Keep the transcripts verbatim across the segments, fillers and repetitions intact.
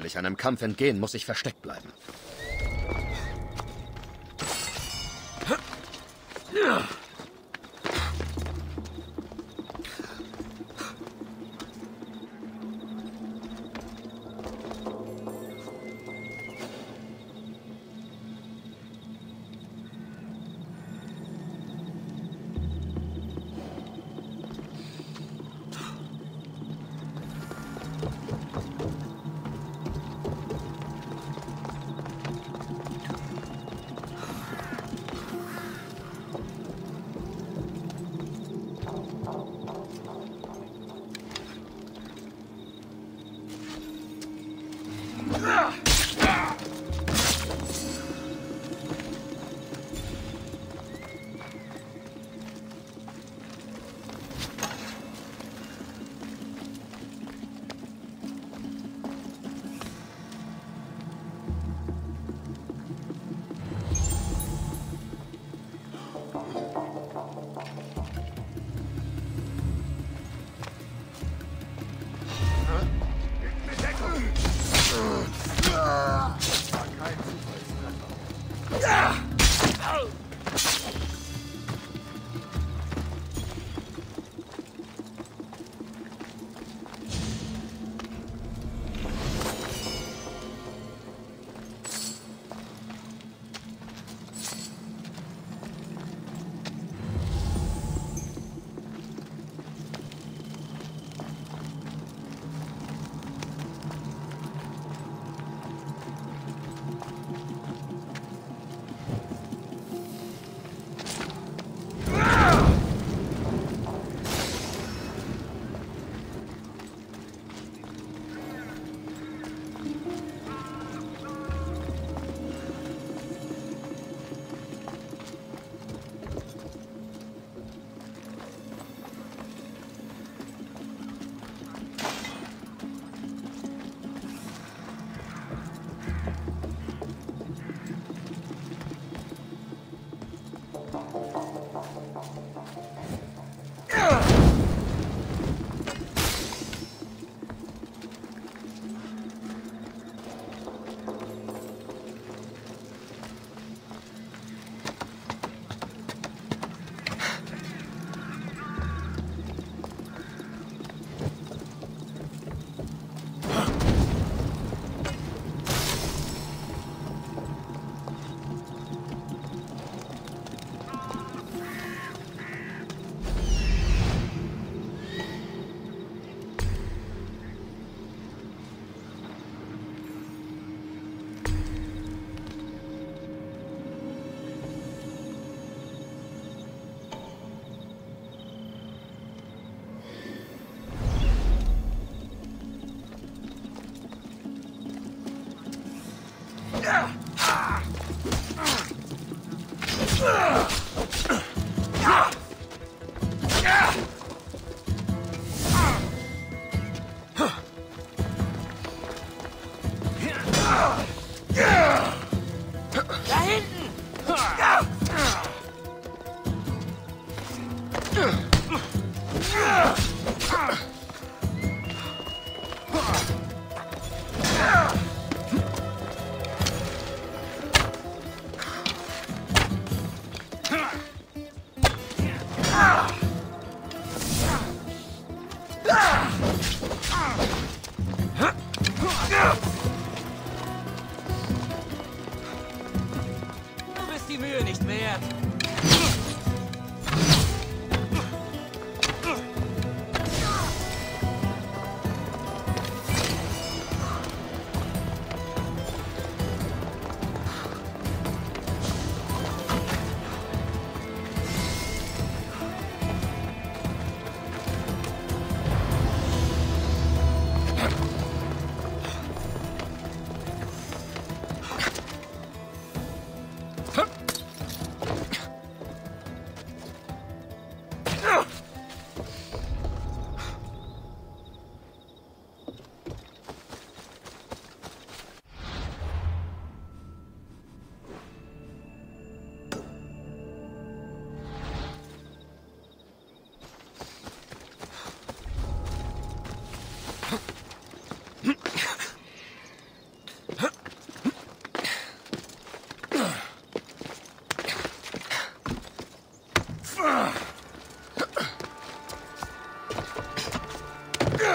ich einem Kampf entgehen, muss ich versteckt bleiben.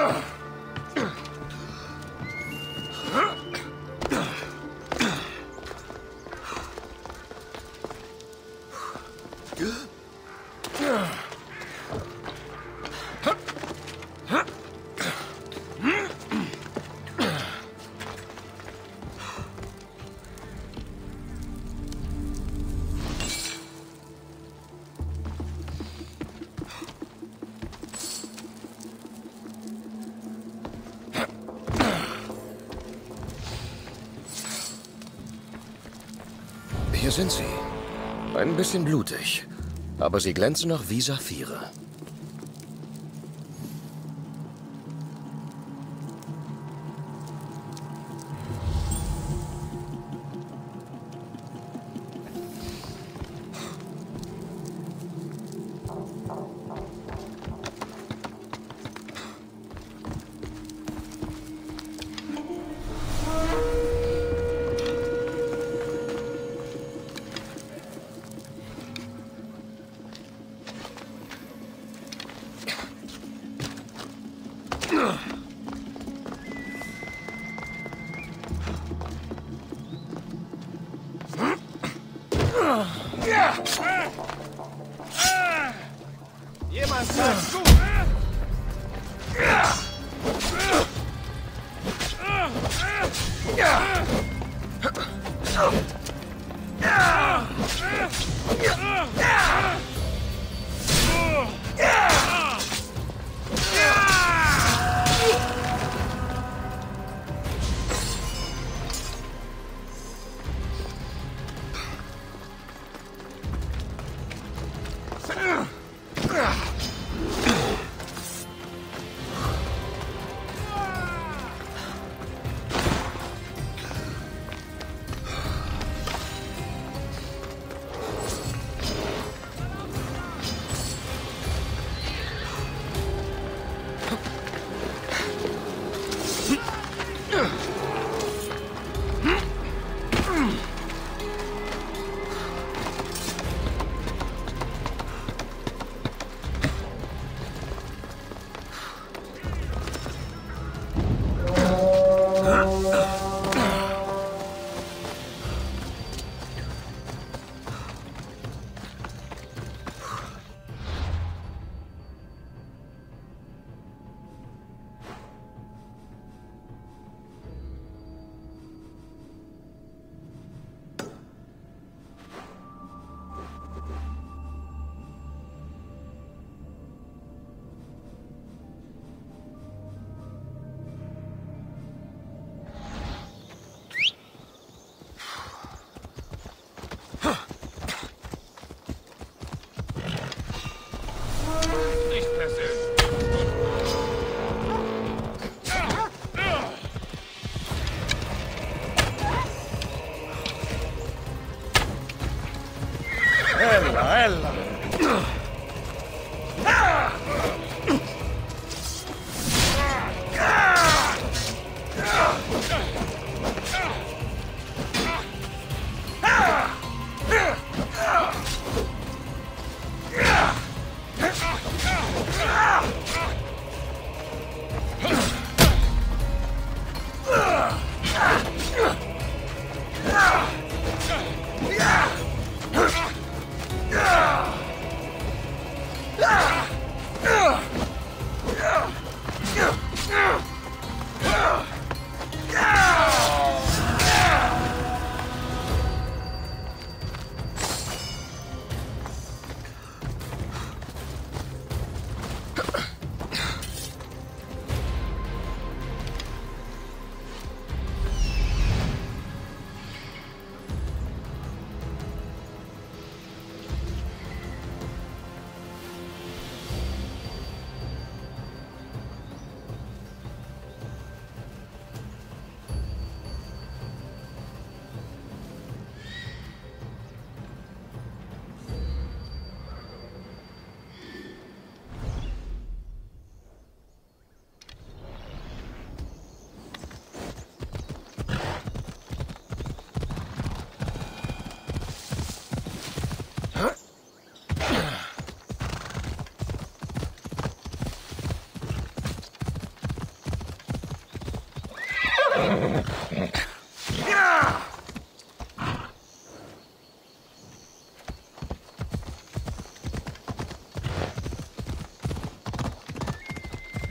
Hier sind sie. Ein bisschen blutig, aber sie glänzen noch wie Saphire. Jemand sagt gut!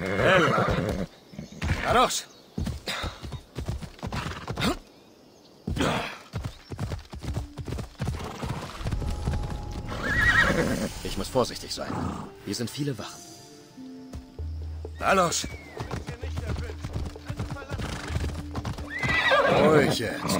Na los! Ich muss vorsichtig sein. Hier sind viele Wachen. Na los! Ruhig jetzt.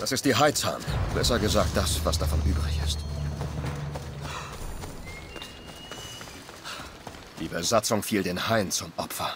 Das ist die Heizhahn. Besser gesagt, das, was davon übrig ist. Die Besatzung fiel den Haien zum Opfer.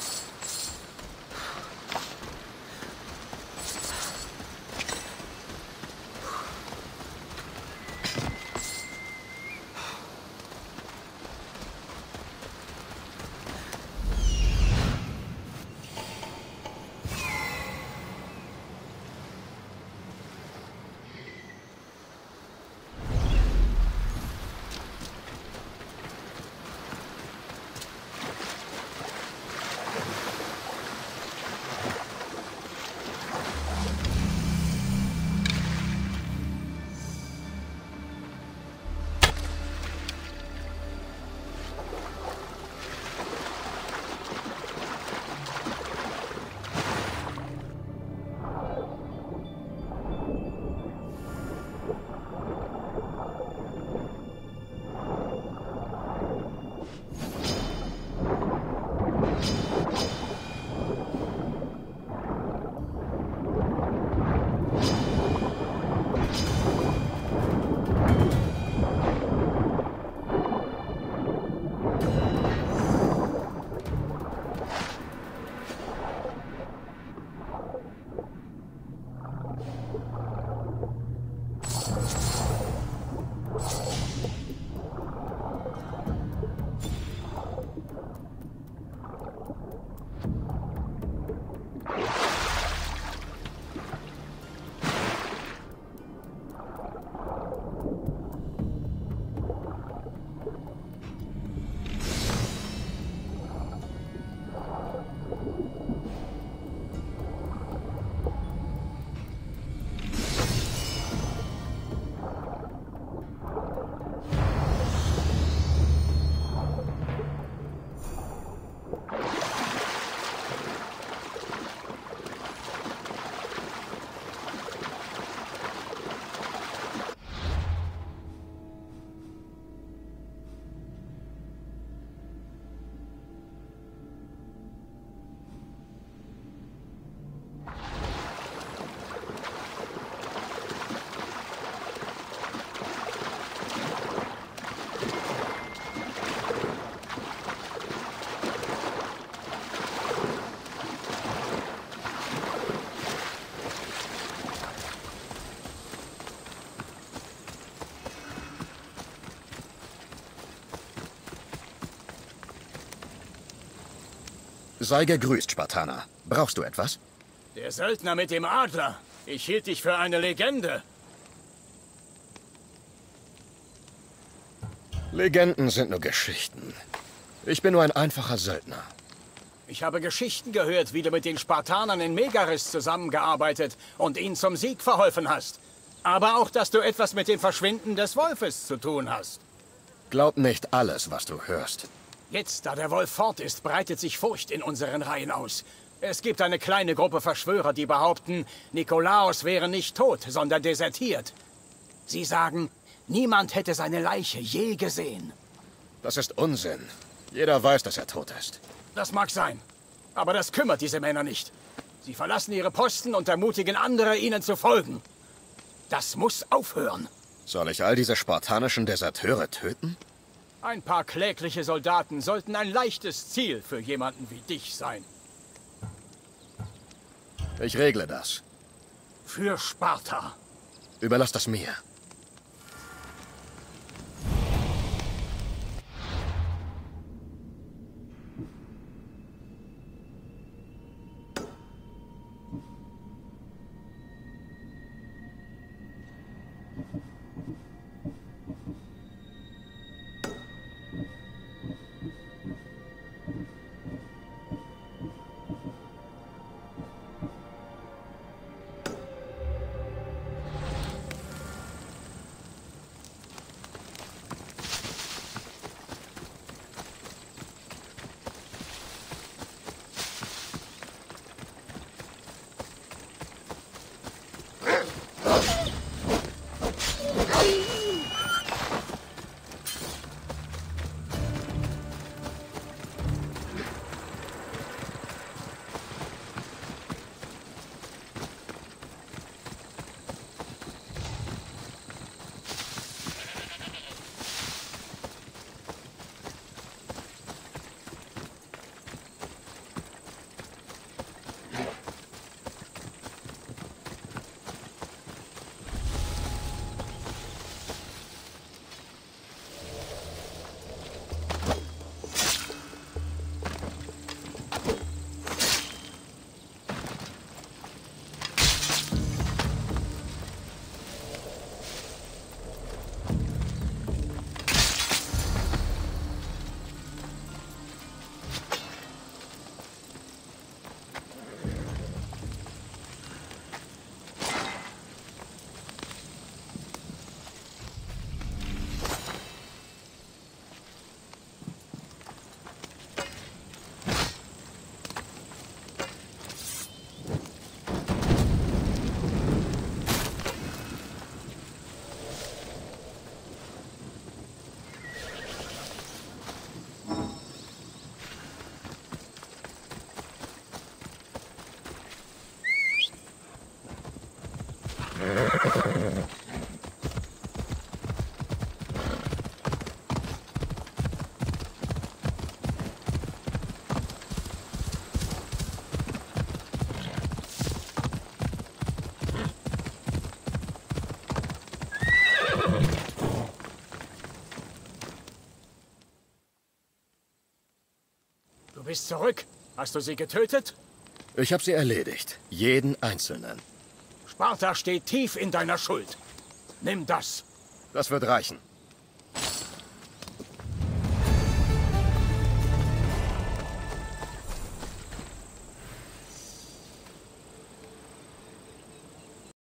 Sei gegrüßt, Spartaner. Brauchst du etwas? Der Söldner mit dem Adler. Ich hielt dich für eine Legende. Legenden sind nur Geschichten. Ich bin nur ein einfacher Söldner. Ich habe Geschichten gehört, wie du mit den Spartanern in Megaris zusammengearbeitet und ihnen zum Sieg verholfen hast. Aber auch, dass du etwas mit dem Verschwinden des Wolfes zu tun hast. Glaub nicht alles, was du hörst. Jetzt, da der Wolf fort ist, breitet sich Furcht in unseren Reihen aus. Es gibt eine kleine Gruppe Verschwörer, die behaupten, Nikolaos wäre nicht tot, sondern desertiert. Sie sagen, niemand hätte seine Leiche je gesehen. Das ist Unsinn. Jeder weiß, dass er tot ist. Das mag sein, aber das kümmert diese Männer nicht. Sie verlassen ihre Posten und ermutigen andere, ihnen zu folgen. Das muss aufhören. Soll ich all diese spartanischen Deserteure töten? Ein paar klägliche Soldaten sollten ein leichtes Ziel für jemanden wie dich sein. Ich regle das. Für Sparta. Überlass das mir. Du bist zurück. Hast du sie getötet? Ich habe sie erledigt. Jeden Einzelnen. Sparta steht tief in deiner Schuld. Nimm das. Das wird reichen.